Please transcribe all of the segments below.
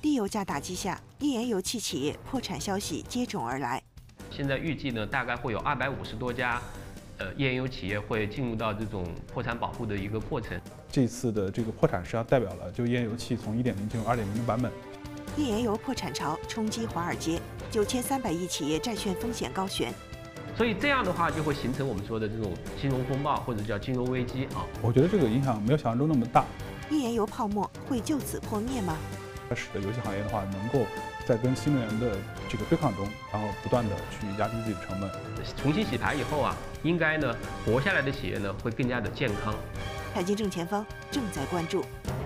低油价打击下，页岩油气企业破产消息接踵而来。 现在预计呢，大概会有250多家，页岩油企业会进入到这种破产保护的一个过程。 这次的这个破产实际上代表了就页岩油气从1.0进入2.0的版本。 页岩油破产潮冲击华尔街，9300亿企业债券风险高悬。 所以这样的话，就会形成我们说的这种金融风暴或者叫金融危机啊。 我觉得这个影响没有想象中那么大。 页岩油泡沫会就此破灭吗？ 它使得油气行业的话，能够在跟新能源的这个对抗中，然后不断的去压低自己的成本。 重新洗牌以后啊，应该呢活下来的企业呢会更加的健康。 财经正前方正在关注。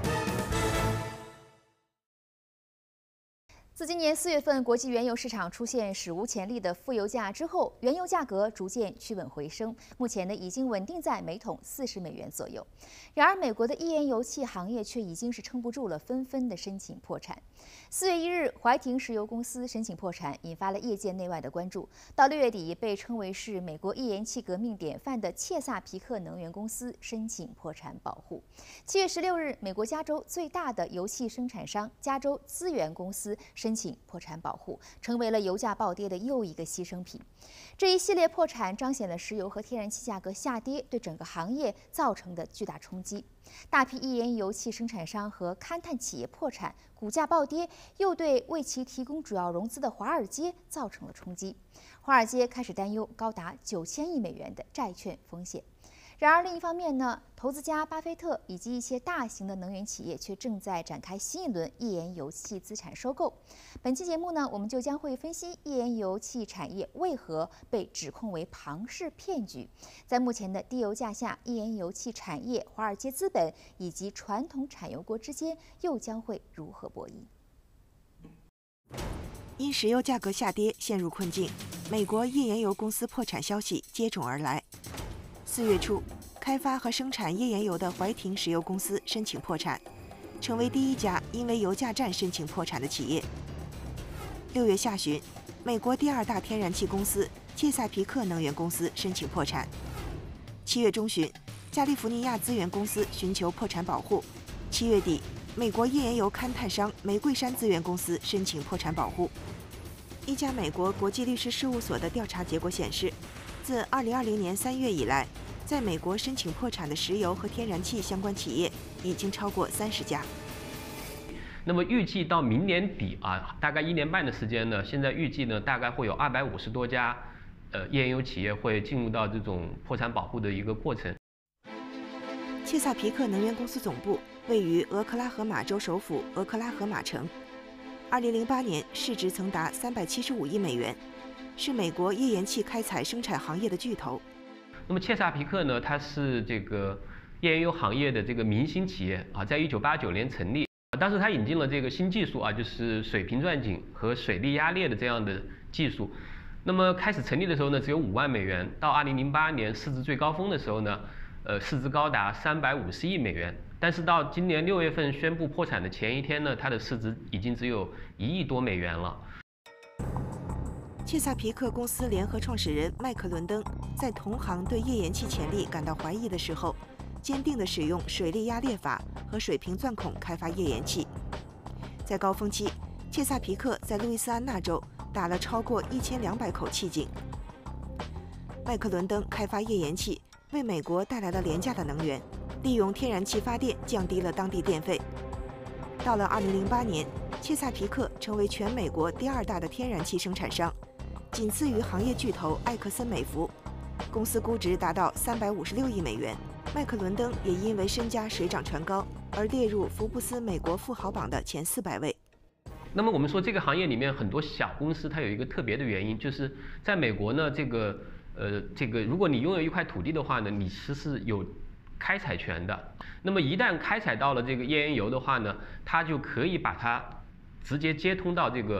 自今年4月份国际原油市场出现史无前例的负油价之后，原油价格逐渐趋稳回升，目前呢已经稳定在每桶40美元左右。然而，美国的页岩油气行业却已经是撑不住了，纷纷的申请破产。4月1日，怀廷石油公司申请破产，引发了业界内外的关注。到6月底，被称为是美国页岩气革命典范的切萨皮克能源公司申请破产保护。7月16日，美国加州最大的油气生产商加州资源公司申请破产保护，成为了油价暴跌的又一个牺牲品。这一系列破产彰显了石油和天然气价格下跌对整个行业造成的巨大冲击。大批页岩油气生产商和勘探企业破产，股价暴跌，又对为其提供主要融资的华尔街造成了冲击。华尔街开始担忧高达9000亿美元的债券风险。然而，另一方面呢，投资家巴菲特以及一些大型的能源企业却正在展开新一轮页岩油气资产收购。本期节目呢，我们就将会分析页岩油气产业为何被指控为庞氏骗局，在目前的低油价下，页岩油气产业、华尔街资本以及传统产油国之间又将会如何博弈？ 因石油价格下跌陷入困境，美国页岩油公司破产消息接踵而来。4月初，开发和生产页岩油的怀廷石油公司申请破产，成为第一家因为油价战申请破产的企业。6月下旬，美国第2大天然气公司切萨皮克能源公司申请破产。7月中旬，加利福尼亚资源公司寻求破产保护。7月底，美国页岩油勘探商玫瑰山资源公司申请破产保护。一家美国国际律师事务所的调查结果显示，自2020年3月以来，在美国申请破产的石油和天然气相关企业已经超过30家。 那么预计到明年底啊，大概1年半的时间呢，现在预计呢大概会有250多家页岩油企业会进入到这种破产保护的一个过程。 切萨皮克能源公司总部位于俄克拉荷马州首府俄克拉荷马城，2008年市值曾达375亿美元，是美国页岩气开采生产行业的巨头。 那么切萨皮克呢，它是这个页岩油行业的这个明星企业啊，在1989年成立。当时它引进了这个新技术啊，就是水平钻井和水力压裂的这样的技术。那么开始成立的时候呢，只有5万美元，到2008年市值最高峰的时候呢，市值高达350亿美元。但是到今年6月份宣布破产的前一天呢，它的市值已经只有1亿多美元了。 切萨皮克公司联合创始人麦克伦登在同行对页岩气潜力感到怀疑的时候，坚定地使用水力压裂法和水平钻孔开发页岩气。在高峰期，切萨皮克在路易斯安那州打了超过1200口气井。麦克伦登开发页岩气，为美国带来了廉价的能源，利用天然气发电降低了当地电费。到了2008年，切萨皮克成为全美国第2大的天然气生产商，仅次于行业巨头埃克森美孚，公司估值达到356亿美元。麦克伦登也因为身家水涨船高而列入福布斯美国富豪榜的前400位。 那么我们说这个行业里面很多小公司，它有一个特别的原因，就是在美国呢，这个如果你拥有一块土地的话呢，你是有开采权的。那么一旦开采到了这个页岩油的话呢，它就可以把它直接接通到这个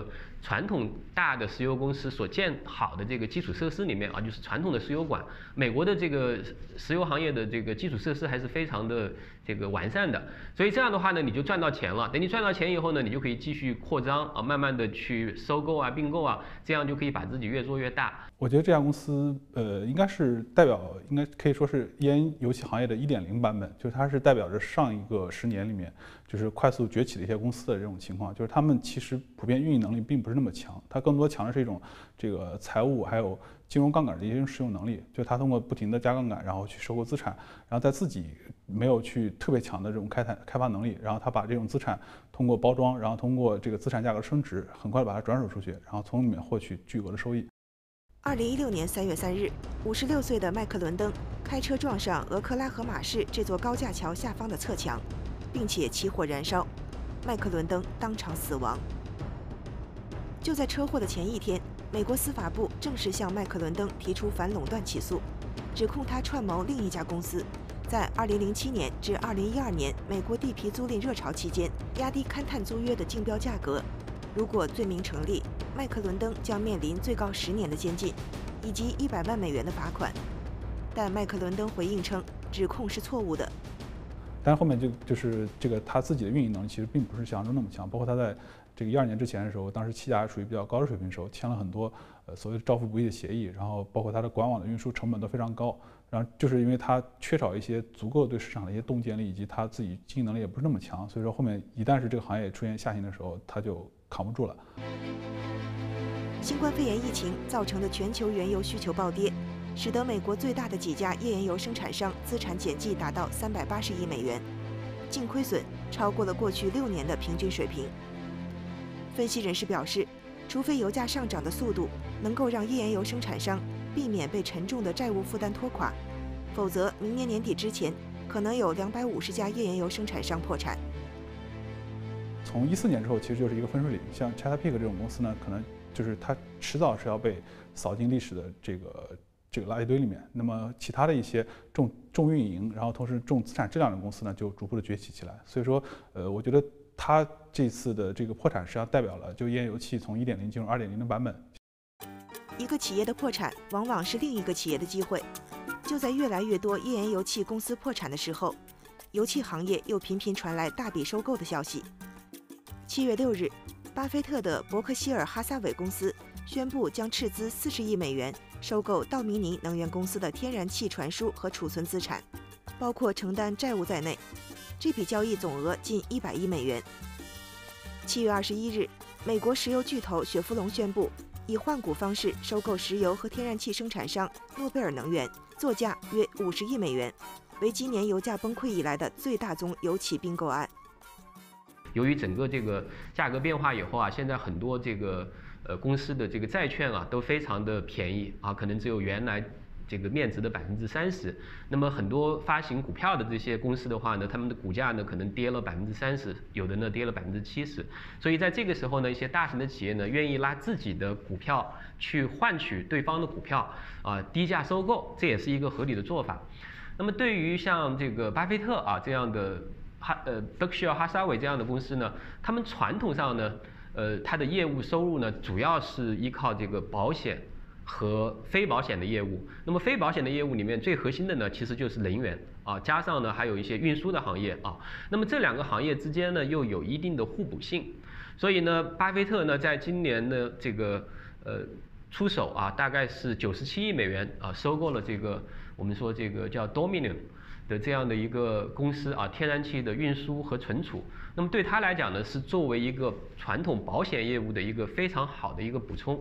传统大的石油公司所建好的这个基础设施里面啊，就是传统的石油管。美国的这个石油行业的这个基础设施还是非常的这个完善的，所以这样的话呢，你就赚到钱了。等你赚到钱以后呢，你就可以继续扩张啊，慢慢的去收购啊、并购啊，这样就可以把自己越做越大。 我觉得这家公司应该是代表，应该可以说是烟油气行业的1.0版本，就是它是代表着上一个10年里面就是快速崛起的一些公司的这种情况，就是他们其实普遍运营能力并不是那么强，它更多强的是一种这个财务还有金融杠杆的一种使用能力，就它通过不停的加杠杆，然后去收购资产，然后在自己没有去特别强的这种开发能力，然后它把这种资产通过包装，然后通过这个资产价格升值，很快把它转手出去，然后从里面获取巨额的收益。 2016年3月3日，56岁的麦克伦登开车撞上俄克拉荷马市这座高架桥下方的侧墙，并且起火燃烧，麦克伦登当场死亡。就在车祸的前一天，美国司法部正式向麦克伦登提出反垄断起诉，指控他串谋另一家公司，在2007年至2012年美国地皮租赁热潮期间压低勘探租约的竞标价格。如果罪名成立，麦克伦登将面临最高10年的监禁，以及100万美元的罚款。但麦克伦登回应称，指控是错误的。 但是后面就是这个他自己的运营能力其实并不是想象中那么强，包括他在这个12年之前的时候，当时气价属于比较高的水平的时候，签了很多所谓的照付不议的协议，然后包括他的管网的运输成本都非常高，然后就是因为他缺少一些足够对市场的一些洞见力，以及他自己经营能力也不是那么强，所以说后面一旦是这个行业出现下行的时候，他就扛不住了。 新冠肺炎疫情造成的全球原油需求暴跌，使得美国最大的几家页岩油生产商资产减记达到380亿美元，净亏损超过了过去6年的平均水平。分析人士表示，除非油价上涨的速度能够让页岩油生产商避免被沉重的债务负担拖垮，否则明年年底之前可能有250家页岩油生产商破产。 从14年之后，其实就是一个分水岭。像 Chesapeake 这种公司呢，可能就是它迟早是要被扫进历史的这个垃圾堆里面。那么其他的一些重运营，然后同时重资产质量的公司呢，就逐步的崛起起来。所以说，我觉得它这次的这个破产实际上代表了就页岩油气从1.0进入2.0的版本。 一个企业的破产往往是另一个企业的机会。就在越来越多页岩油气公司破产的时候，油气行业又频频传来大笔收购的消息。7月6日，巴菲特的伯克希尔哈撒韦公司宣布将斥资40亿美元收购道明尼能源公司的天然气传输和储存资产，包括承担债务在内。这笔交易总额近100亿美元。7月21日，美国石油巨头雪佛龙宣布以换股方式收购石油和天然气生产商诺贝尔能源，作价约50亿美元，为今年油价崩溃以来的最大宗油企并购案。 由于整个这个价格变化以后啊，现在很多这个公司的这个债券啊都非常的便宜啊，可能只有原来这个面值的30%。那么很多发行股票的这些公司的话呢，他们的股价呢可能跌了30%，有的呢跌了70%。所以在这个时候呢，一些大型的企业呢愿意拉自己的股票去换取对方的股票啊，低价收购，这也是一个合理的做法。那么对于像这个巴菲特啊这样的Berkshire Hathaway 这样的公司呢，他们传统上呢，它的业务收入呢，主要是依靠这个保险和非保险的业务。那么非保险的业务里面最核心的呢，其实就是能源啊，加上呢还有一些运输的行业啊。那么这两个行业之间呢，又有一定的互补性。所以呢，巴菲特呢，在今年的这个出手啊，大概是97亿美元啊，收购了这个我们说这个叫 Dominion的这样的一个公司啊，天然气的运输和存储。那么对他来讲呢，是作为一个传统保险业务的一个非常好的一个补充。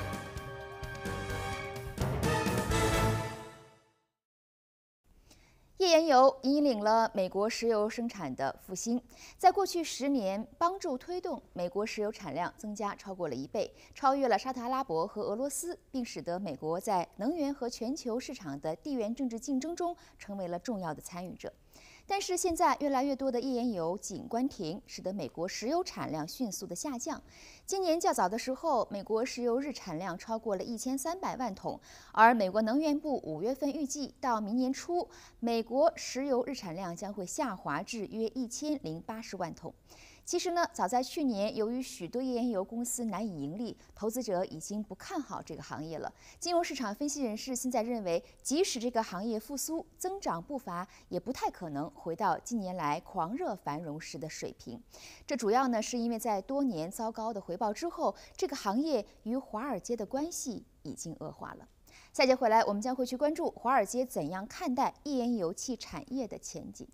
页岩油引领了美国石油生产的复兴，在过去10年，帮助推动美国石油产量增加超过了1倍，超越了沙特阿拉伯和俄罗斯，并使得美国在能源和全球市场的地缘政治竞争中成为了重要的参与者。但是现在越来越多的页岩油井关停，使得美国石油产量迅速的下降。今年较早的时候，美国石油日产量超过了1300万桶，而美国能源部5月份预计，到明年初，美国石油日产量将会下滑至约1080万桶。 其实呢，早在去年，由于许多页岩油公司难以盈利，投资者已经不看好这个行业了。金融市场分析人士现在认为，即使这个行业复苏，增长步伐也不太可能回到近年来狂热繁荣时的水平。这主要呢，是因为在多年糟糕的回报之后，这个行业与华尔街的关系已经恶化了。下节回来，我们将会去关注华尔街怎样看待页岩油气产业的前景。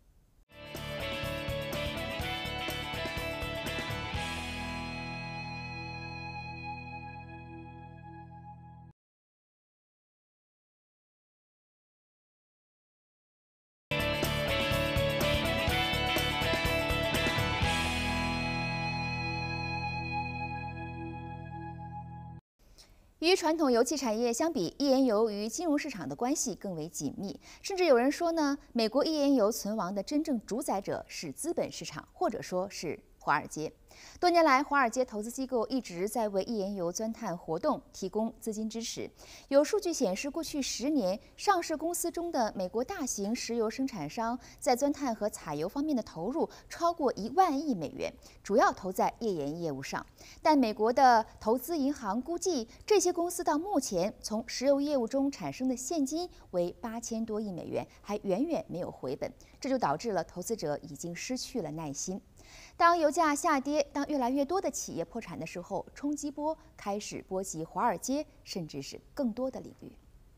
与传统油气产业相比，页岩油与金融市场的关系更为紧密。甚至有人说呢，美国页岩油存亡的真正主宰者是资本市场，或者说是华尔街。多年来，华尔街投资机构一直在为页岩油钻探活动提供资金支持。有数据显示，过去10年，上市公司中的美国大型石油生产商在钻探和采油方面的投入超过1万亿美元，主要投在页岩业务上。但美国的投资银行估计，这些公司到目前从石油业务中产生的现金为8000多亿美元，还远远没有回本。这就导致了投资者已经失去了耐心。当油价下跌，当越来越多的企业破产的时候，冲击波开始波及华尔街，甚至是更多的领域。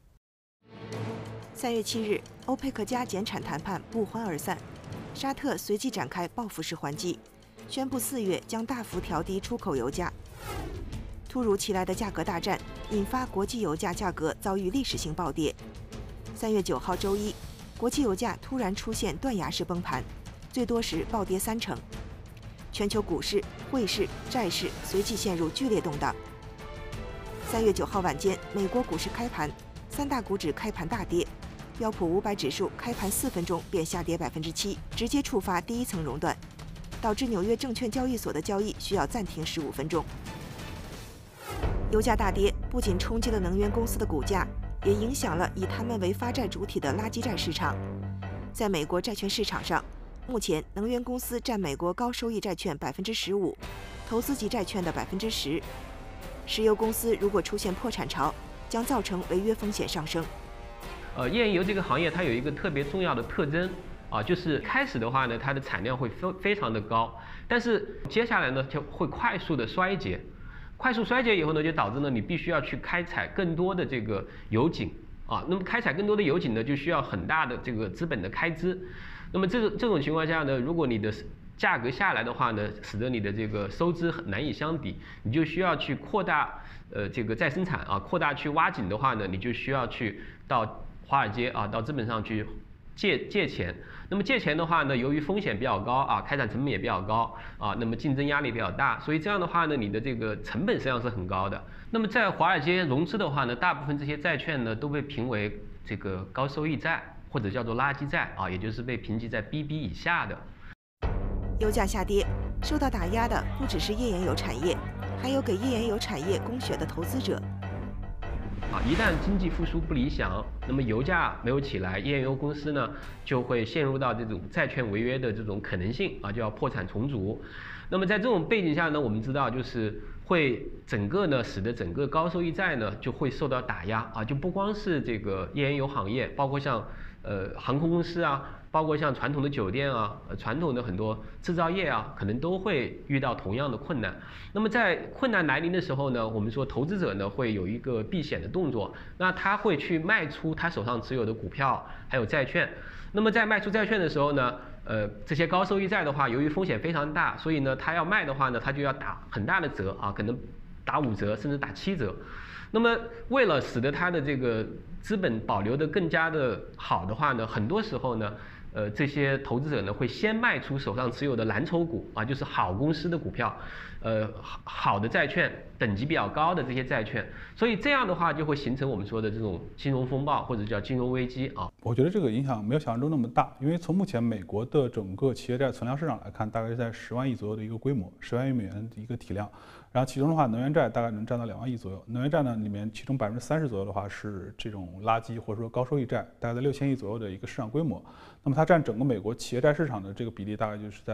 3月7日，欧佩克加减产谈判不欢而散，沙特随即展开报复式还击，宣布4月将大幅调低出口油价。突如其来的价格大战引发国际油价价格遭遇历史性暴跌。3月9号周一，国际油价突然出现断崖式崩盘，最多时暴跌30%。全球股市、汇市、债市随即陷入剧烈动荡。3月9号晚间，美国股市开盘，3大股指开盘大跌，标普500指数开盘4分钟便下跌7%，直接触发第一层熔断，导致纽约证券交易所的交易需要暂停15分钟。油价大跌不仅冲击了能源公司的股价，也影响了以他们为发债主体的垃圾债市场。在美国债券市场上，目前，能源公司占美国高收益债券15%，投资级债券的10%。石油公司如果出现破产潮，将造成违约风险上升。 页岩油这个行业它有一个特别重要的特征啊，就是开始的话呢，它的产量会非常的高，但是接下来呢就会快速的衰竭。快速衰竭以后呢，就导致呢你必须要去开采更多的这个油井啊，那么开采更多的油井呢，就需要很大的这个资本的开支。那么这种情况下呢，如果你的价格下来的话呢，使得你的这个收支很难以相抵，你就需要去扩大这个再生产啊，扩大去挖井的话呢，你就需要去到华尔街啊，到资本上去借钱。那么借钱的话呢，由于风险比较高啊，开采成本也比较高啊，那么竞争压力比较大，所以这样的话呢，你的这个成本实际上是很高的。那么在华尔街融资的话呢，大部分这些债券呢都被评为这个高收益债，或者叫做垃圾债啊，也就是被评级在 BB 以下的。 油价下跌，受到打压的不只是页岩油产业，还有给页岩油产业供血的投资者。 一旦经济复苏不理想，那么油价没有起来，页岩油公司呢就会陷入到这种债券违约的这种可能性啊，就要破产重组。那么在这种背景下呢，我们知道就是会整个呢使得整个高收益债呢就会受到打压啊，就不光是这个页岩油行业，包括像航空公司啊，包括像传统的酒店啊，传统的很多制造业啊，可能都会遇到同样的困难。那么在困难来临的时候呢，我们说投资者呢会有一个避险的动作，那他会去卖出他手上持有的股票还有债券。那么在卖出债券的时候呢，这些高收益债的话，由于风险非常大，所以呢他要卖的话呢，他就要打很大的折啊，可能打5折甚至打7折。那么为了使得它的这个资本保留的更加的好的话呢，很多时候呢，这些投资者呢会先卖出手上持有的蓝筹股啊，就是好公司的股票，好的债券，等级比较高的这些债券，所以这样的话就会形成我们说的这种金融风暴或者叫金融危机啊。 我觉得这个影响没有想象中那么大，因为从目前美国的整个企业债存量市场来看，大概是在10万亿左右的一个规模，10万亿美元的一个体量。然后其中的话，能源债大概能占到2万亿左右。能源债呢里面，其中30%左右的话是这种垃圾或者说高收益债，大概在6000亿左右的一个市场规模。那么它占整个美国企业债市场的这个比例大概就是在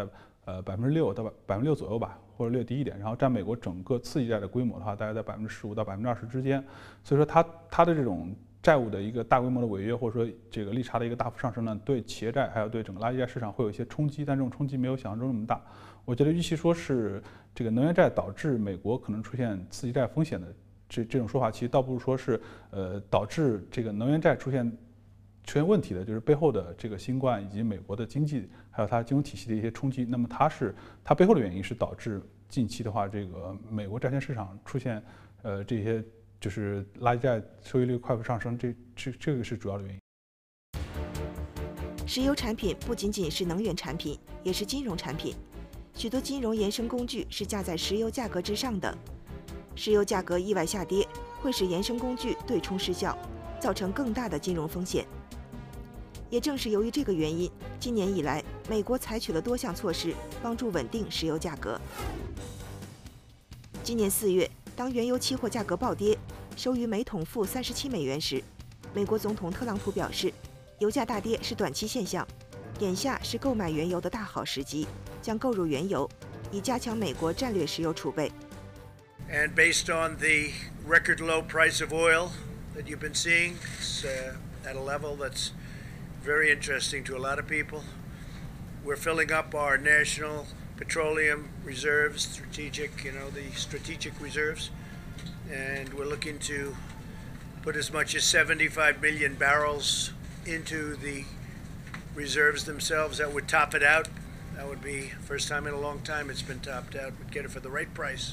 6%到6%左右吧，或者略低一点。然后占美国整个次级债的规模的话，大概在15%到20%之间。所以说它的这种债务的一个大规模的违约，或者说这个利差的一个大幅上升呢，对企业债还有对整个垃圾债市场会有一些冲击，但这种冲击没有想象中那么大。我觉得与其说是这个能源债导致美国可能出现次级债风险的这种说法，其实倒不如说是导致这个能源债出现问题的，就是背后的这个新冠以及美国的经济还有它金融体系的一些冲击。那么它背后的原因是导致近期的话，这个美国债券市场出现这些就是垃圾债收益率快速上升，这个是主要的原因。 石油产品不仅仅是能源产品，也是金融产品。许多金融衍生工具是架在石油价格之上的。石油价格意外下跌，会使衍生工具对冲失效，造成更大的金融风险。也正是由于这个原因，今年以来，美国采取了多项措施，帮助稳定石油价格。今年4月，当原油期货价格暴跌，收于每桶负37美元时，美国总统特朗普表示，油价大跌是短期现象，眼下是购买原油的大好时机，将购入原油，以加强美国战略石油储备。 And based on the record low price of oil that you've been seeing, it's at a level that's very interesting to a lot of people. We're filling up our national petroleum reserves, the strategic reserves, and we're looking to put as much as 75 million barrels into the reserves themselves. That would top it out. That would be first time in a long time it's been topped out. We'd get it for the right price.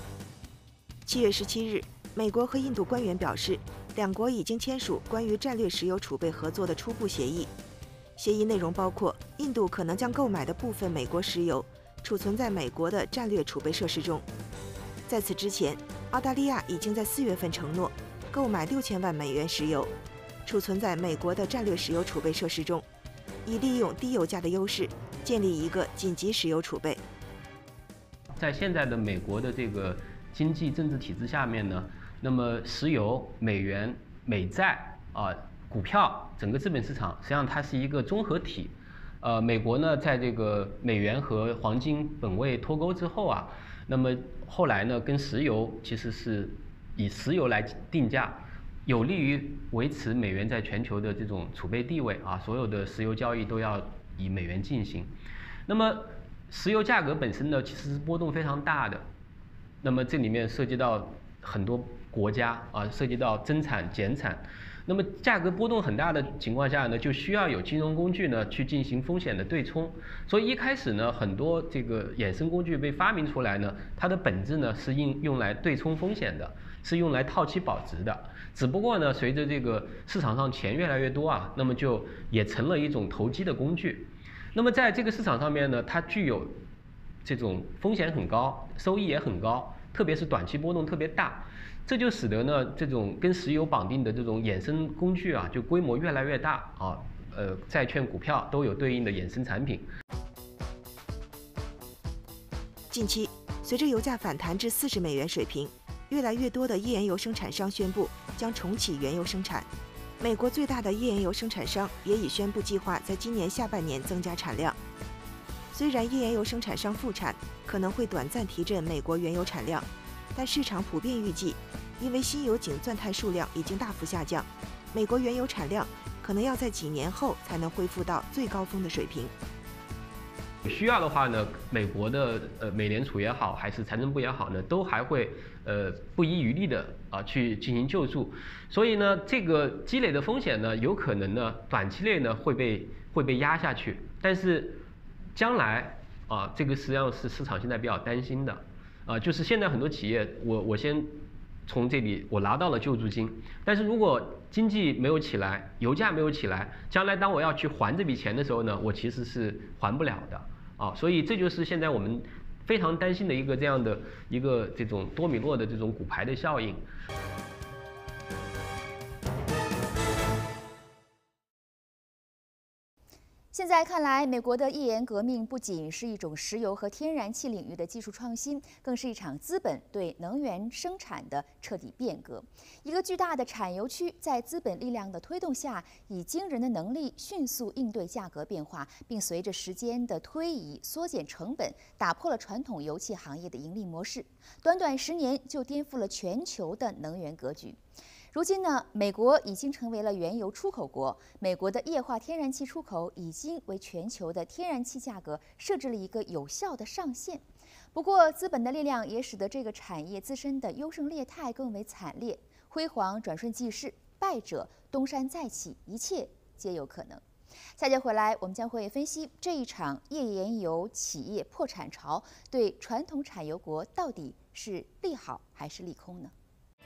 7月17日，美国和印度官员表示，两国已经签署关于战略石油储备合作的初步协议。协议内容包括，印度可能将购买的部分美国石油储存在美国的战略储备设施中。在此之前，澳大利亚已经在4月份承诺购买6000万美元石油，储存在美国的战略石油储备设施中，以利用低油价的优势，建立一个紧急石油储备。 在现在的美国的这个经济政治体制下面呢，那么石油、美元、美债股票，整个资本市场实际上它是一个综合体。美国呢，在这个美元和黄金本位脱钩之后啊，那么后来呢，跟石油其实是以石油来定价，有利于维持美元在全球的这种储备地位啊。所有的石油交易都要以美元进行。那么石油价格本身呢，其实是波动非常大的。那么这里面涉及到很多国家啊，涉及到增产减产。那么价格波动很大的情况下呢，就需要有金融工具呢去进行风险的对冲。所以一开始呢，很多这个衍生工具被发明出来呢，它的本质呢是用来对冲风险的，是用来套期保值的。只不过呢，随着这个市场上钱越来越多啊，那么就也成了一种投机的工具。那么在这个市场上面呢，它具有这种风险很高，收益也很高，特别是短期波动特别大。这就使得呢，这种跟石油绑定的这种衍生工具啊，就规模越来越大啊。债券、股票都有对应的衍生产品。 近期，随着油价反弹至40美元水平，越来越多的页岩油生产商宣布将重启原油生产。美国最大的页岩油生产商也已宣布计划在今年下半年增加产量。虽然页岩油生产商复产可能会短暂提振美国原油产量，但市场普遍预计，因为新油井钻探数量已经大幅下降，美国原油产量可能要在几年后才能恢复到最高峰的水平。 需要的话呢，美国的美联储也好，还是财政部也好呢，都还会不遗余力的去进行救助。所以呢，这个积累的风险呢，有可能呢短期内呢会被压下去，但是将来这个实际上是市场现在比较担心的就是现在很多企业，我先从这里我拿到了救助金，但是如果经济没有起来，油价没有起来，将来当我要去还这笔钱的时候呢，我其实是还不了的所以这就是现在我们非常担心的一个这样的一个这种多米诺的这种骨牌的效应。 现在看来，美国的页岩革命不仅是一种石油和天然气领域的技术创新，更是一场资本对能源生产的彻底变革。一个巨大的产油区在资本力量的推动下，以惊人的能力迅速应对价格变化，并随着时间的推移缩减成本，打破了传统油气行业的盈利模式。短短10年就颠覆了全球的能源格局。如今呢，美国已经成为了原油出口国，美国的液化天然气出口已经为全球的天然气价格设置了一个有效的上限。不过，资本的力量也使得这个产业自身的优胜劣汰更为惨烈，辉煌转瞬即逝，败者东山再起，一切皆有可能。下节回来，我们将会分析这一场页岩油企业破产潮对传统产油国到底是利好还是利空呢？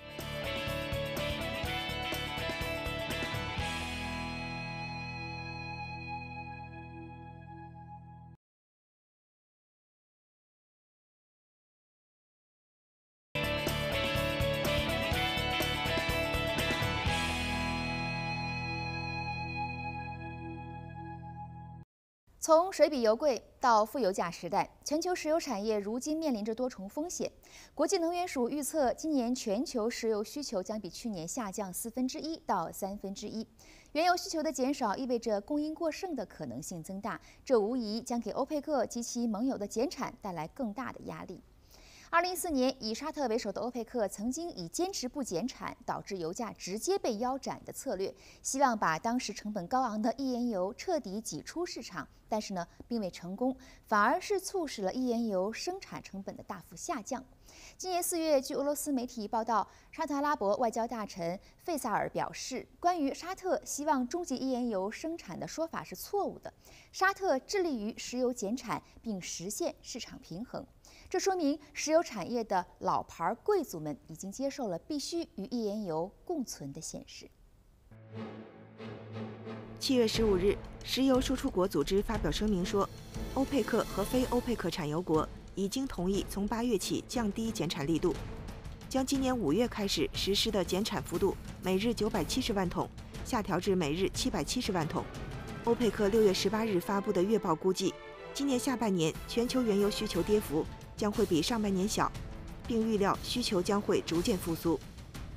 从水比油贵到负油价时代，全球石油产业如今面临着多重风险。国际能源署预测，今年全球石油需求将比去年下降1/4到1/3。原油需求的减少意味着供应过剩的可能性增大，这无疑将给欧佩克及其盟友的减产带来更大的压力。2014年，以沙特为首的欧佩克曾经以坚持不减产，导致油价直接被腰斩的策略，希望把当时成本高昂的页岩油彻底挤出市场。但是呢，并未成功，反而是促使了页岩油生产成本的大幅下降。今年4月，据俄罗斯媒体报道，沙特阿拉伯外交大臣费萨尔表示，关于沙特希望终结页岩油生产的说法是错误的。沙特致力于石油减产，并实现市场平衡。这说明石油产业的老牌贵族们已经接受了必须与页岩油共存的现实。 7月15日，石油输出国组织发表声明说，欧佩克和非欧佩克产油国已经同意从8月起降低减产力度，将今年5月开始实施的减产幅度每日970万桶下调至每日770万桶。欧佩克6月18日发布的月报估计，今年下半年全球原油需求跌幅将会比上半年小，并预料需求将会逐渐复苏。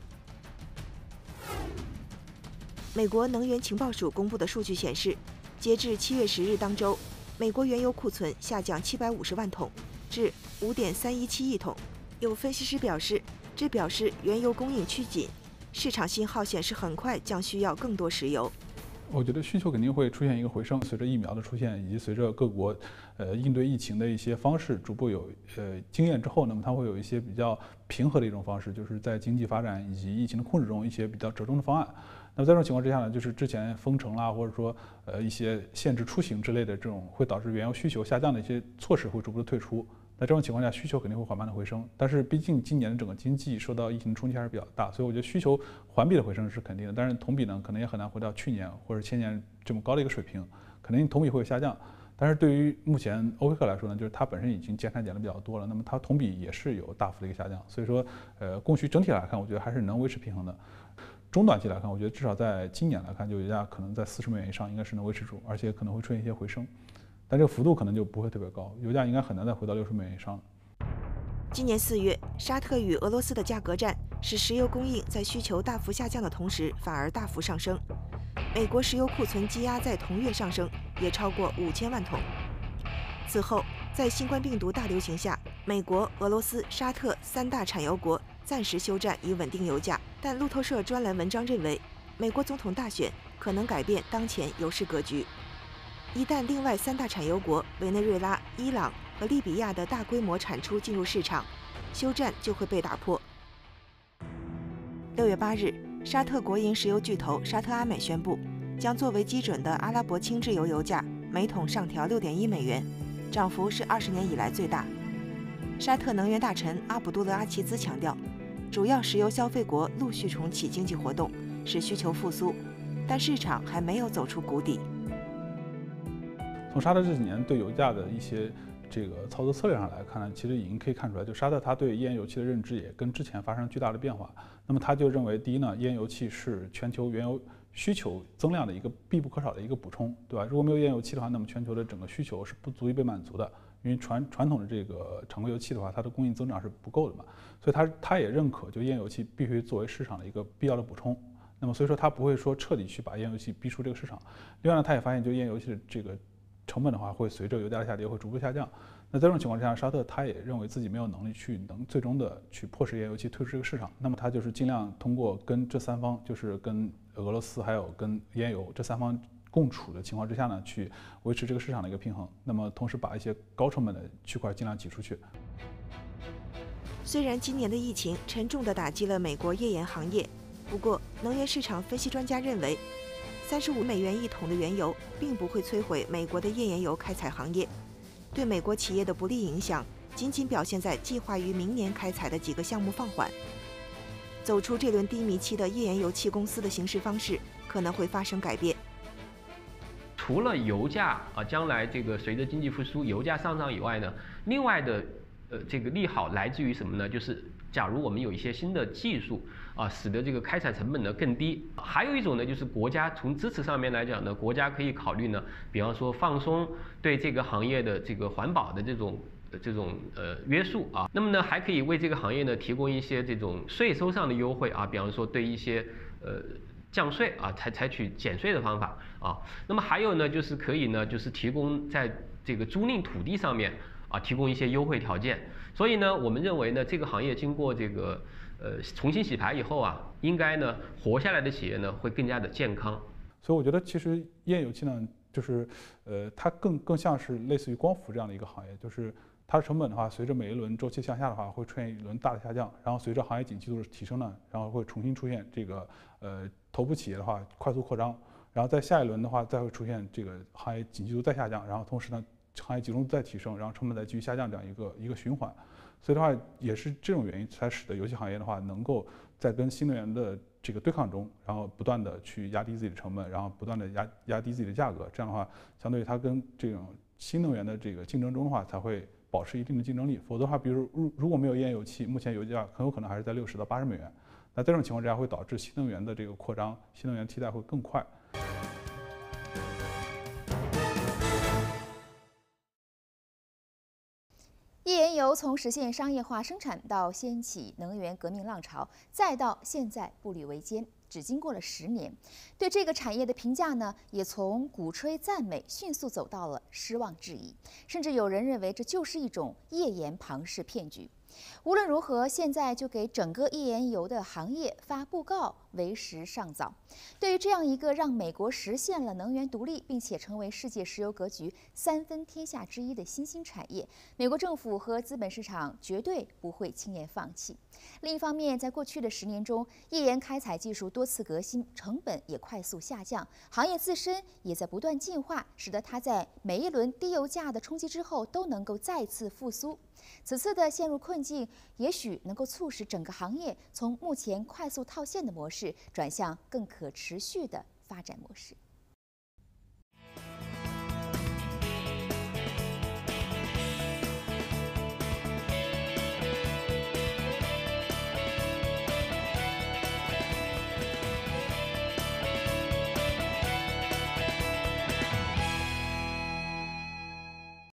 美国能源情报署公布的数据显示，截至7月10日当周，美国原油库存下降750万桶，至5.317亿桶。有分析师表示，这表示原油供应趋紧，市场信号显示很快将需要更多石油。 我觉得需求肯定会出现一个回升，随着疫苗的出现，以及随着各国应对疫情的一些方式逐步有经验之后，那么它会有一些比较平和的一种方式，就是在经济发展以及疫情的控制中一些比较折中的方案。那么在这种情况之下呢，就是之前封城啦，或者说一些限制出行之类的这种会导致原油需求下降的一些措施会逐步的退出。在这种情况下，需求肯定会缓慢的回升，但是毕竟今年的整个经济受到疫情的冲击还是比较大，所以我觉得需求环比的回升是肯定的，但是同比呢，可能也很难回到去年或者前年这么高的一个水平，肯定同比会有下降。但是对于目前欧佩克来说呢，就是它本身已经减产减的比较多了，那么它同比也是有大幅的一个下降，所以说供需整体来看，我觉得还是能维持平衡的。中短期来看，我觉得至少在今年来看，就油价可能在40美元以上应该是能维持住，而且可能会出现一些回升。但这个幅度可能就不会特别高，油价应该很难再回到60美元以上。 今年4月，沙特与俄罗斯的价格战使石油供应在需求大幅下降的同时，反而大幅上升。美国石油库存积压在同月上升，也超过5000万桶。此后，在新冠病毒大流行下，美国、俄罗斯、沙特3大产油国暂时休战以稳定油价。但路透社专栏文章认为，美国总统大选可能改变当前油市格局。一旦另外3大产油国委内瑞拉、伊朗和利比亚的大规模产出进入市场，休战就会被打破。6月8日，沙特国营石油巨头沙特阿美宣布，将作为基准的阿拉伯轻质油油价每桶上调6.1美元，涨幅是20年以来最大。沙特能源大臣阿卜杜勒阿齐兹强调，主要石油消费国陆续重启经济活动，使需求复苏，但市场还没有走出谷底。 从沙特这几年对油价的一些这个操作策略上来看呢，其实已经可以看出来，就沙特它对页岩油气的认知也跟之前发生巨大的变化。那么他就认为，第一呢，页岩油气是全球原油需求增量的一个必不可少的一个补充，对吧？如果没有页岩油气的话，那么全球的整个需求是不足以被满足的，因为传统的这个常规油气的话，它的供应增长是不够的嘛，所以他也认可就页岩油气必须作为市场的一个必要的补充。那么所以说他不会说彻底去把页岩油气逼出这个市场。另外呢，他也发现就页岩油气的这个成本的话，会随着油价的下跌会逐步下降。那在这种情况之下，沙特他也认为自己没有能力最终的去迫使页岩油气退出这个市场。那么他就是尽量通过跟这三方，就是跟俄罗斯还有跟页岩油这三方共处的情况之下呢，去维持这个市场的一个平衡。那么同时把一些高成本的区块尽量挤出去。 虽然今年的疫情沉重地打击了美国页岩行业，不过能源市场分析专家认为，$35一桶的原油并不会摧毁美国的页岩油开采行业。对美国企业的不利影响，仅仅表现在计划于明年开采的几个项目放缓。走出这轮低迷期的页岩油气公司的行事方式可能会发生改变。 除了油价将来这个随着经济复苏油价上涨以外呢，另外的这个利好来自于什么呢？就是假如我们有一些新的技术使得这个开采成本呢更低。还有一种呢，就是国家从支持上面来讲呢，国家可以考虑呢，比方说放松对这个行业的这个环保的这种约束啊。那么呢，还可以为这个行业呢提供一些这种税收上的优惠啊，比方说对一些降税啊，采取减税的方法啊。那么还有呢，就是可以呢，就是提供在这个租赁土地上面提供一些优惠条件。所以呢，我们认为呢，这个行业经过这个重新洗牌以后应该呢活下来的企业呢会更加的健康。 所以我觉得其实页岩油气呢，就是它更像是类似于光伏这样的一个行业，就是它的成本的话，随着每一轮周期向下的话，会出现一轮大的下降，然后随着行业景气度的提升呢，然后会重新出现这个头部企业的话快速扩张，然后在下一轮的话再会出现这个行业景气度再下降，然后同时呢行业集中度再提升，然后成本再继续下降，这样一个循环。所以的话，也是这种原因才使得油气行业的话，能够在跟新能源的这个对抗中，然后不断的去压低自己的成本，然后不断的压低自己的价格。这样的话，相对于它跟这种新能源的这个竞争中的话，才会保持一定的竞争力。否则的话，比如如果没有页岩油气，目前油价很有可能还是在$60到80。那这种情况之下，会导致新能源的这个扩张，新能源替代会更快。 页岩油从实现商业化生产到掀起能源革命浪潮，再到现在步履维艰，只经过了10年。对这个产业的评价呢，也从鼓吹赞美迅速走到了失望质疑，甚至有人认为这就是一种页岩庞氏骗局。无论如何，现在就给整个页岩油的行业发布告为时尚早。对于这样一个让美国实现了能源独立，并且成为世界石油格局3分天下之一的新兴产业，美国政府和资本市场绝对不会轻言放弃。另一方面，在过去的10年中，页岩开采技术多次革新，成本也快速下降，行业自身也在不断进化，使得它在每一轮低油价的冲击之后都能够再次复苏。此次的陷入困境，也许能够促使整个行业从目前快速套现的模式转向更可持续的发展模式。